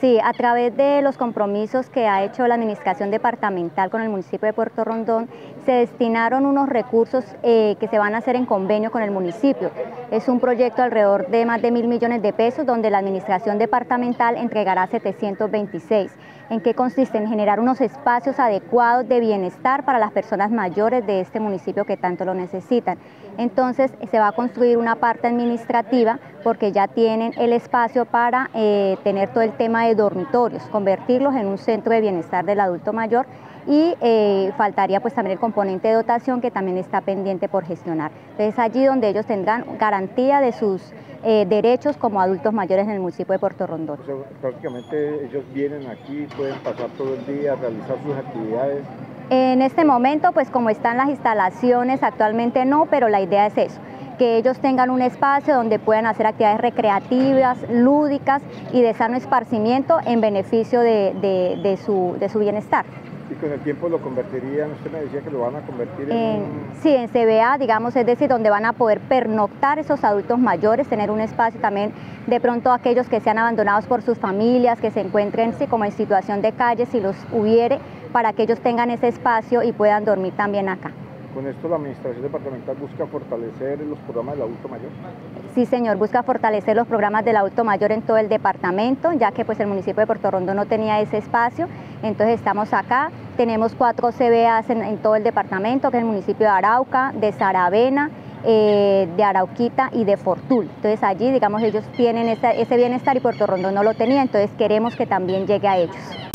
Sí, a través de los compromisos que ha hecho la administración departamental con el municipio de Puerto Rondón, se destinaron unos recursos que se van a hacer en convenio con el municipio. Es un proyecto alrededor de más de 1.000 millones de pesos, donde la administración departamental entregará 726. ¿En qué consiste? En generar unos espacios adecuados de bienestar para las personas mayores de este municipio que tanto lo necesitan. Entonces se va a construir una parte administrativa porque ya tienen el espacio para tener todo el tema de dormitorios, convertirlos en un centro de bienestar del adulto mayor, y faltaría pues también el componente de dotación, que también está pendiente por gestionar. Entonces allí donde ellos tendrán garantía de sus derechos como adultos mayores en el municipio de Puerto Rondón. O sea, prácticamente ellos vienen aquí, pueden pasar todo el día, realizar sus actividades. En este momento, pues como están las instalaciones, actualmente no, pero la idea es eso, que ellos tengan un espacio donde puedan hacer actividades recreativas, lúdicas y de sano esparcimiento en beneficio de su bienestar. ¿Y con el tiempo lo convertirían? Usted me decía que lo van a convertir en... Sí, en CBA, digamos, es decir, donde van a poder pernoctar esos adultos mayores, tener un espacio también de pronto aquellos que sean abandonados por sus familias, que se encuentren sí, como en situación de calle, si los hubiere, para que ellos tengan ese espacio y puedan dormir también acá. ¿Con esto la administración departamental busca fortalecer los programas del adulto mayor? Sí, señor, busca fortalecer los programas del adulto mayor en todo el departamento, ya que pues el municipio de Puerto Rondón no tenía ese espacio. Entonces estamos acá, tenemos 4 CBAs en todo el departamento, que es el municipio de Arauca, de Saravena, de Arauquita y de Fortul. Entonces allí, digamos, ellos tienen ese bienestar y Puerto Rondón no lo tenía, entonces queremos que también llegue a ellos.